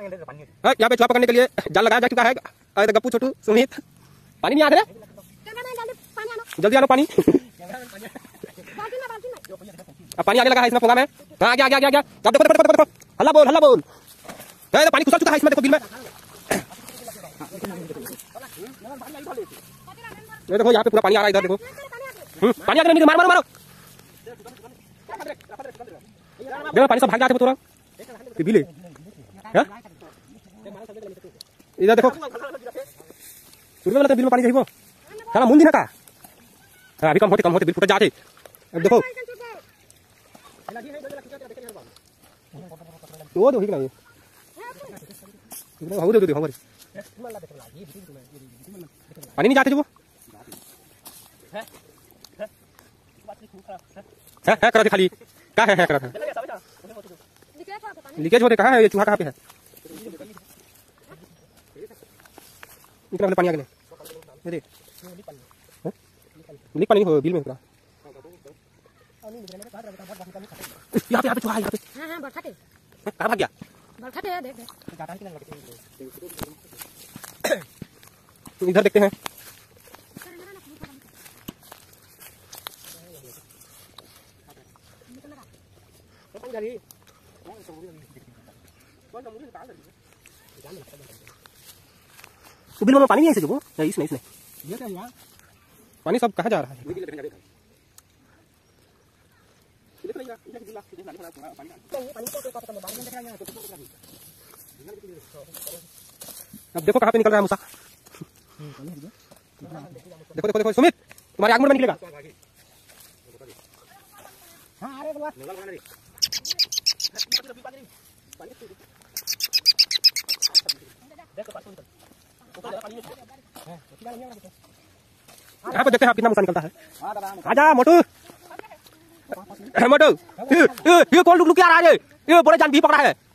यहाँ पे चुहा पकड़ने के लिए जाल लगाया जा चुका है। अरे गप्पू, छोटू, सुमित, पानी नहीं आ रहा है, जल्दी आना पानी। अब पानी आने लगा है इसमें, पोगा में। हाँ, गया। अब देखो, हल्ला बोल। पानी घुसा चुका है इसमें, देखो बिल में। ये देखो यहाँ पे पूरा पानी आ रहा है, इधर देखो। पानी आ गया, मारो। देखो पानी सब भाग जाते थोड़ा बिल। इधर देखो बिल में पानी चाहिए सारा मुंह दिन का। अभी कम होते बिल फुट जाते। अब देखो वो दो ठीक नहीं पानी नहीं जाते जो वो है करा खाली क्या है करा था लीकेज होते कहाँ है ये चूहा कहाँ पे है। इतना पानी आ गया लीक पानी हो बिल में पूरा। यहाँ पे चूहा है यहाँ पे। कहाँ भाग गया इधर देखते हैं। तो बिल में पानी नहीं है जो इसमें पानी सब कहाँ जा रहा है। अब देखो कहाँ पे निकल रहा है मूसा। देखो सुमित, तुम्हारे आगमन में निकलेगा। यहाँ पे देखते हैं कितना मूसा निकलता है। आजा मोटू, ये कौन लुक आ रहा है, ये बड़े जान भी पकड़ा है।